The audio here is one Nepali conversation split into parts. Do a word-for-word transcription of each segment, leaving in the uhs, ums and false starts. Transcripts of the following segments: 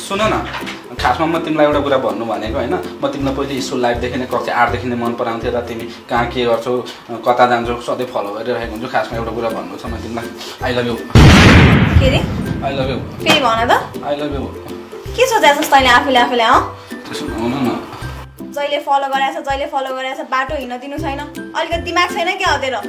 सुन न खासमा म तिमीलाई एउटा कुरा भन्नु भनेको हैन म तिमीलाई पहिले स्कुल लाइफदेखि नै कक्षा आठ देखि नै मन पराउँथ्यो र तिमी कहाँ के गर्छौ कता जान्छौ सधैँ फलो गरिरहेको हुन्छु खासमा एउटा कुरा भन्नु छ म तिमीलाई आई लभ यु के रे आई लभ यु फेरि भन त आई लभ यु के सोचेछस् तैँले आफूले आफूले अँ त्यसो हुन न जहिले फलो गराएछ जहिले फलो गराएछ बाटो हिँड्न दिनु छैन अलिकति दिमाग छैन के हो तेरो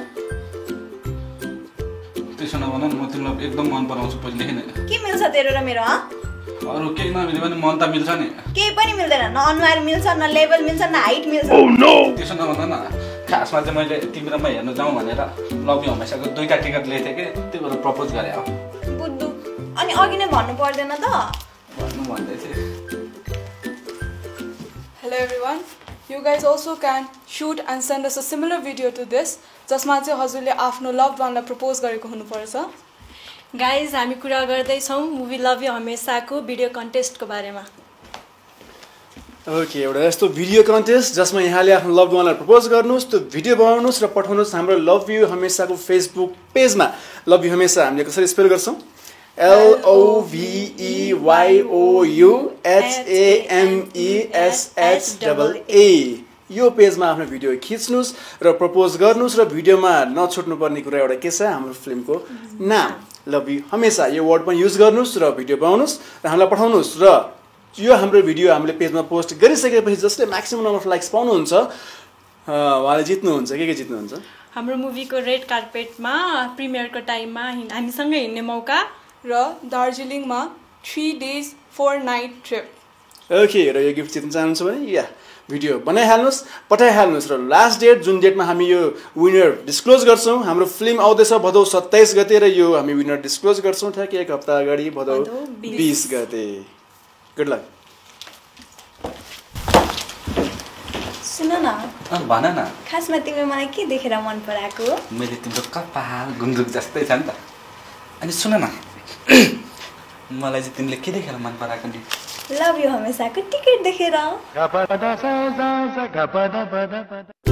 त्यसो नभन म तिमीलाई एकदम मन पराउँछु पहिलेदेखि नै के मिल्छ तेरो र मेरो हँ अरु केही नमिले पनि मन त मिल्छ नि केही पनि मिल्दैन न अनुहार मिल्छ न लेभल मिल्छ न हाइट मिल्छ ओ नो त्यसो नभन न खासमा चाहिँ मैले तिमी र म हेर्न जाउँ भनेर लभ यु हमेसाको दुईटा टिकट लिएको थिएँ के त्यही भएर प्रपोज गरे हो बुद्धु अनि अघि नै भन्नु पर्दैन त भन्नु भन्दै थिएँ Hello everyone, you guys also can shoot and send us a similar video to this जसमा चाहिँ हजुरले आफ्नो loved one लाई प्रपोज गरेको हुनुपर्छ गाइज हामी कुरा गर्दै छौं मुभी लभ यु हमेसाको भिडियो कन्टेस्टको बारेमा ओके एउटा यस्तो भिडियो कन्टेस्ट जसमा यहाँले आफ्नो लभड वानलाई प्रपोज गर्नुस् त्यो भिडियो बनाउनुस् र पठाउनुस् हाम्रो लभ यु हमेसाको फेसबुक पेजमा लभ यु हमेसा हामीले कसरी स्पेल गर्छौं L O V E Y O U H A M E S H A A यो पेजमा आफ्नो भिडियो खिच्नुस् र प्रपोज गर्नुस् र भिडियोमा नछुट्नु पर्ने कुरा एउटा के छ हाम्रो फिल्मको नाम लभ यु हमेसा यो वर्ड पनि युज गर्नुस् र भिडियो बनाउनुस् र हामीलाई पठाउनुस् र यो हाम्रो भिडियो हामीले पेजमा पोस्ट गरिसकेपछि जसले म्याक्सिमम नम्बर अफ लाइक्स पाउनुहुन्छ उहाँले जित्नुहुन्छ के के जित्नुहुन्छ हाम्रो मुभीको रेड कार्पेटमा प्रिमियरको टाइममा हामीसँगै हिँड्ने मौका र दार्जिलिङमा three days four night trip okay र यो गिफ्ट जित्न चाहनुहुन्छ भने या भिडियो बनाइहाल्नुस् पठाइहाल्नुस् र लास्ट डेट जुन डेटमा हामी यो विनर डिस्क्लोज गर्छौं हाम्रो फिल्म आउँदैछ भदौ सत्ताइस गते र यो हामी विनर डिस्क्लोज गर्छौं ठ्याक्कै एक हप्ता अगाडि भदौ बीस गते गुड लक सुन न भन न खासमा तिमीले मलाई के देखेर मन पराएको मैले तिम्रो कपाल गुन्द्रुक जस्तै छ नि त अनि सुन न मलाई चाहिँ तिमीले के देखेर मन पराएको नि लभ यु हमेसाको टिकट देखेर